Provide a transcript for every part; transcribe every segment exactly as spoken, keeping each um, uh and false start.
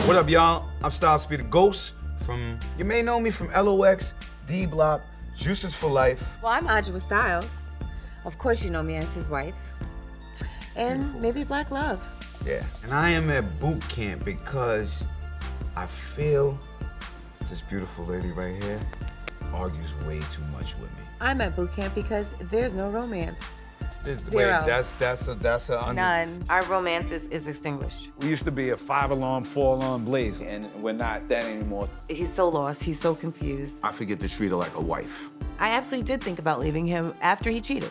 What up, y'all? I'm Style Speed the Ghost from, you may know me from L O X, D Block, Juices for Life. Well, I'm Adjua Styles. Of course you know me as his wife. And Beautiful. Maybe Black Love. Yeah, and I am at boot camp because I feel this beautiful lady right here argues way too much with me. I'm at boot camp because there's no romance. This, Zero. Wait, that's that's a that's a under none. Our romance is, is extinguished. We used to be a five-alarm, four-alarm blaze, and we're not that anymore. He's so lost. He's so confused. I forget to treat her like a wife. I absolutely did think about leaving him after he cheated.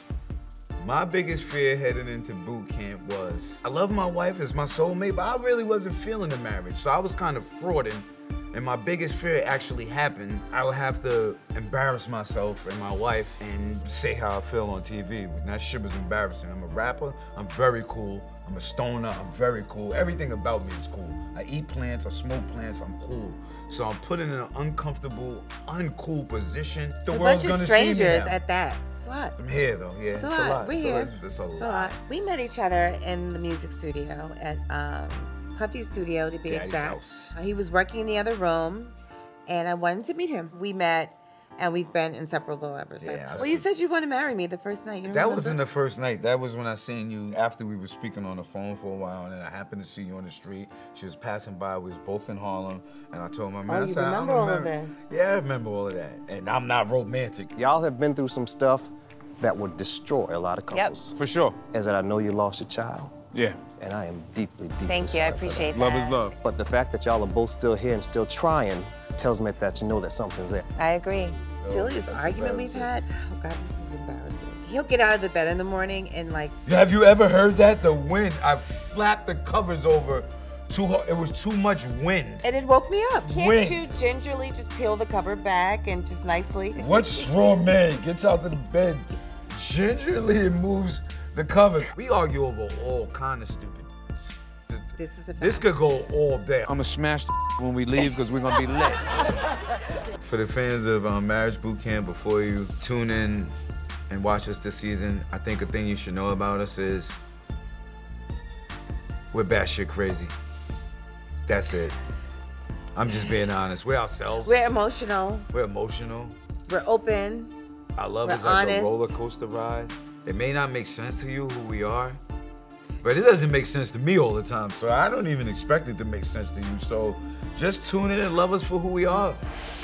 My biggest fear heading into boot camp was I love my wife as my soulmate, but I really wasn't feeling the marriage, so I was kind of frauding. And my biggest fear actually happened. I would have to embarrass myself and my wife and say how I feel on T V. And that shit was embarrassing. I'm a rapper, I'm very cool. I'm a stoner, I'm very cool. Everything about me is cool. I eat plants, I smoke plants, I'm cool. So I'm put in an uncomfortable, uncool position. The a world's bunch gonna of strangers see me now. at that. It's a lot. I'm here though, yeah. It's a it's lot. A lot. We're it's here. A, it's, it's a it's lot. a lot. We met each other in the music studio at um, Puffy's studio, to be Daddy's exact. house. Uh, he was working in the other room, and I wanted to meet him. We met, and we've been inseparable ever since. Yeah, well, you said you want to marry me the first night. You don't That remember? wasn't the first night. That was when I seen you after we were speaking on the phone for a while, and then I happened to see you on the street. She was passing by. We was both in Harlem, and I told my man, Oh, I you said, remember I'm all marry. of this? Yeah, I remember all of that. And I'm not romantic. Y'all have been through some stuff that would destroy a lot of couples. For sure. As that I know you lost your child. Yeah. And I am deeply, deeply Thank you, I sorry for appreciate that. that. Love is love. But the fact that y'all are both still here and still trying tells me that you know that something's there. I agree. Oh, Silliest that's argument we've had. Oh God, this is embarrassing. He'll get out of the bed in the morning and like. Have you ever heard that? The wind. I flapped the covers over too hard. It was too much wind. And it woke me up. Can't Wind. you gingerly just peel the cover back and just nicely? What straw man gets out of the bed gingerly and moves the covers? We argue over all kind of stupid. This is a fact. This could go all day. I'm gonna smash the when we leave because we're gonna be lit. For the fans of um, Marriage Boot Camp, before you tune in and watch us this season, I think a thing you should know about us is we're batshit crazy. That's it. I'm just being honest. We're ourselves. We're emotional. We're emotional. We're open. Our love We're is like honest. a roller coaster ride. It may not make sense to you who we are, but it doesn't make sense to me all the time, so I don't even expect it to make sense to you. So just tune in and love us for who we are.